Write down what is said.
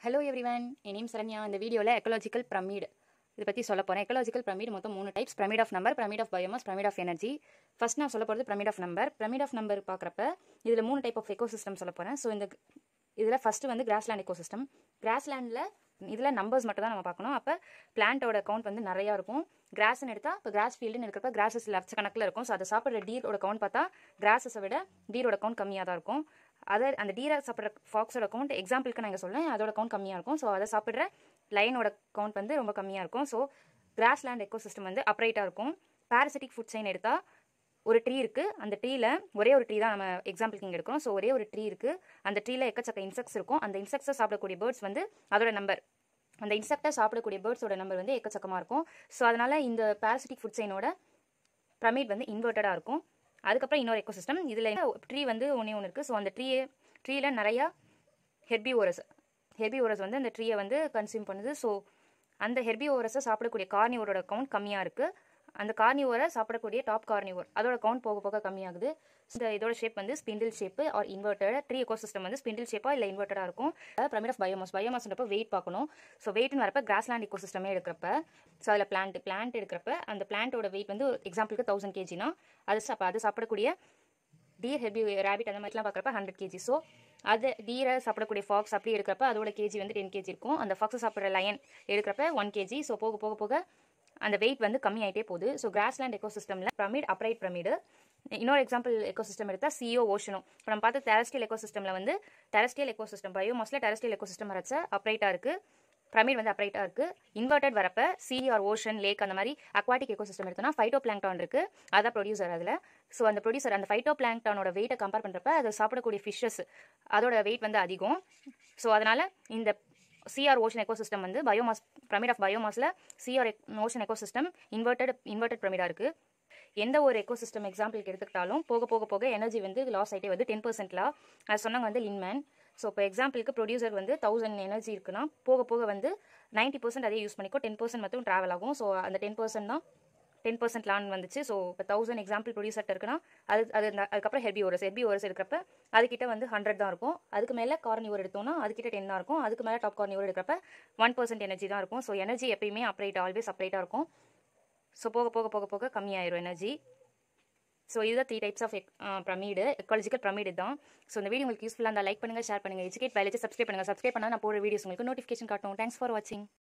Hello everyone, my name is Saranya. In the video ecological pyramid. இத பத்தி சொல்ல போறேன். ecological pyramid மொத்தம் 3 types. pyramid of number, pyramid of biomass, pyramid of energy. First நான் சொல்ல போறது pyramid of number. pyramid of number பார்க்கறப்ப இதுல 3 டைப் ஆஃப் எக்கோசிஸ்டம் சொல்ல போறேன். சோ இந்த இதுல ஃபர்ஸ்ட் வந்து grassland ecosystem. grasslandல இதுல நம்பர்ஸ் மட்டும் தான் நம்ம பார்க்கணும். அப்ப பிளான்ட்டோட கவுண்ட் வந்து நிறைய இருக்கும். கிராஸ்னு எடுத்தா இப்ப கிராஸ் ஃபீல்ட்னு எடுக்கறப்ப கிராஸஸ் லட்சக்கணக்கில் இருக்கும். சோ அதை சாப்பிடுற டீரோட கவுண்ட் பார்த்தா கிராஸஸை விட டீரோட கவுண்ட் கம்மியா தான் இருக்கும். அந்த டீரை சாப்பிட்ற ஃபாக்ஸோட கவுண்ட் எக்ஸாம்பிளுக்கு நான் சொல்றேன், அதோட கவுண்ட் கம்மியா இருக்கும். ஸோ அதை சாப்பிட்ற லைனோட கவுண்ட் வந்து ரொம்ப கம்மியா இருக்கும். ஸோ கிராஸ்லேண்ட் எக்கோசிஸ்டம் வந்து அப்ரைட்டா இருக்கும். பாரசிட்டிக் ஃபுட் செயின் எடுத்தா ஒரு ட்ரீ இருக்கு, அந்த ட்ரீல ஒரே ஒரு ட்ரீ தான் நம்ம எக்ஸாம்பிளுக்கு இங்கே எடுக்கிறோம். ஸோ ஒரே ஒரு ட்ரீ இருக்கு, அந்த ட்ரீல எக்கச்சக்க இன்செக்ட்ஸ் இருக்கும். அந்த இன்செக்ட்ஸை சாப்பிடக்கூடிய பேர்ட்ஸ் வந்து அதோட நம்பர், அந்த இன்செக்டை சாப்பிடக்கூடிய பேர்ட்ஸோட நம்பர் வந்து எக்கச்சக்கமா இருக்கும். ஸோ அதனால இந்த பாரசிட்டிக் ஃபுட் செயினோட பிரமிட் வந்து இன்வெர்ட்டடா இருக்கும். அதுக்கப்புறம் இன்னொரு எக்கோசிஸ்டம், இதுல ட்ரீ வந்து ஒன்று இருக்கு. ஸோ அந்த ட்ரீல நிறைய ஹெர்பிவோரஸ் வந்து அந்த ட்ரீயை வந்து கன்சியூம் பண்ணுது. ஸோ அந்த ஹெர்பிவோரஸை சாப்பிடக்கூடிய கார்னிவோரோட கவுண்ட் கம்மியா இருக்கு. அந்த கார்னிவோரை சாப்பிடக்கூடிய டாப் கார்னிவோர் அதோட கவுண்ட் போக போக கம்மியாகுது. இதோட ஷேப் வந்து spindle shape or inverted. Tree ecosystem வந்து ஸ்பிண்டில் ஷேப்பா இல்ல இன்வெர்ட்டடா இருக்கும். பிரமிட் ஆஃப் பயோமாஸ்ன்றப்ப வெயிட் பார்க்கணும். ஸோ வெயிட்னு வரப்ப கிராஸ்லேண்ட் எக்கோசிஸ்டமே எடுக்கிறப்ப, ஸோ அதில் பிளான்ட் எடுக்கிறப்ப அந்த பிளான்ட்டோட வெயிட் வந்து எக்ஸாம்பிளுக்கு 1000 kgனா அது சாப்பிடக்கூடிய டீர் ரேபிட் அந்த மாதிரிலாம் பார்க்குறப்ப 100 kg. ஸோ அது டீரை சாப்பிடக்கூடிய ஃபாக்ஸ் அப்படி எடுக்கிறப்ப அதோட கேஜி வந்து 10 kg இருக்கும். அந்த ஃபாக்ஸை சாப்பிட்ற லயன் எடுக்கிறப்ப 1 kg. ஸோ போக போக போக அந்த வெயிட் வந்து கம்மி ஆகிட்டே போகுது. ஸோ கிராஸ்லேண்ட் எக்கோசிஸ்டம்ல பிரமிட் அப்ரைட் பிரமிடு. இன்னொரு எக்ஸாம்பிள் எக்கோசிஸ்டம் எடுத்தா சிஓ ஓஷனும். இப்போ நம்ம பார்த்து டெரஸ்ட்ரியல் எக்கோசிஸ்டம்ல வந்து டெரஸ்ட்ரியல் எக்கோசிஸ்டம் பயோமாஸ்ல டெரஸ்ட்ரியல் எக்கோசிஸ்டம் வரைச்ச அப்ரைட்டா இருக்கு, பிரமிட் வந்து அப்ரைட்டா இருக்கு. இன்வெர்ட்டட் வரப்ப சி ஆர் ஓஷன் லேக் அந்த மாதிரி அக்வாட்டிக் எக்கோசிஸ்டம் எடுத்தோம்னா ஃபைட்டோ பிளாங்க்டான் இருக்கு, அதான் ப்ரொடியூசர் அதுல. ஸோ அந்த ப்ரொடியூசர் அந்த ஃபைட்டோ பிளாங்க்டானோட வெயிட்டை கம்பேர் பண்றப்ப அதை சாப்பிடக்கூடிய ஃபிஷஸ் அதோட வெயிட் வந்து அதிகம். ஸோ அதனால இந்த சிஆர் ஓஷன் எக்கோசிஸ்டம் வந்து பயோமாஸ் பிரமிட் ஆஃப் பயோமாஸ்ல சிஆர் ஓஷன் எக்கோசிஸ்டம் இன்வெர்ட்டட் பிரமிடா இருக்கு. எந்த ஒரு எக்கோசிஸ்டம் எக்ஸாம்பிளுக்கு எடுத்துக்கிட்டாலும் போக போக போக எனர்ஜி வந்து லாஸ் ஆகிட்டே வந்து 10% அது சொன்னாங்க வந்து லின்மேன். ஸோ இப்போ எக்ஸாம்பிளுக்கு ப்ரொடியூசர் வந்து 1000 எனர்ஜி இருக்குன்னா போக போக வந்து 90% அதே யூஸ் பண்ணிக்கோ, 10% மட்டும் ட்ராவல் ஆகும். ஸோ அந்த 10% தான் 10% லான் வந்துச்சு. ஸோ இப்போ 1000 எக்ஸாம்பிள் ப்ரொடியூசர் இருக்குன்னா அதுக்கப்புறம் ஹெர்பிவோரஸ் எடுக்கிறப்ப அதுக்கிட்ட வந்து 100 தான் இருக்கும். அதுக்கு மேலே கார்னிவோர் எடுத்தோம்னா அதுக்கிட்ட 10 தான் இருக்கும். அதுக்கு மேலே டாப் கார்னிவோர் எடுக்கிறப்ப 1% எனர்ஜி தான் இருக்கும். ஸோ எனர்ஜி எப்பயுமே ஆல்வேஸ் அப்ரைட்டா இருக்கும். ஸோ போக போக போக போக கம்மியாயிரும் எனர்ஜி. ஸோ இதுதான் 3 types of pyramid, ecological pyramid தான். ஸோ இந்த வீடியோ உங்களுக்கு யூஸ்ஃபுல்லாக இருந்தால் லைக் பண்ணுங்க, ஷேர் பண்ணுங்க, எஜுகேட் பயாலஜி சப்ஸ்கிரைப் பண்ணுங்க. சப்ஸ்கிரைப் பண்ணால் நான் போடுற வீடியோஸ் உங்களுக்கு நோட்டிஃபிகேஷன் காட்டும். தேங்க்ஸ் ஃபார் வாட்சிங்.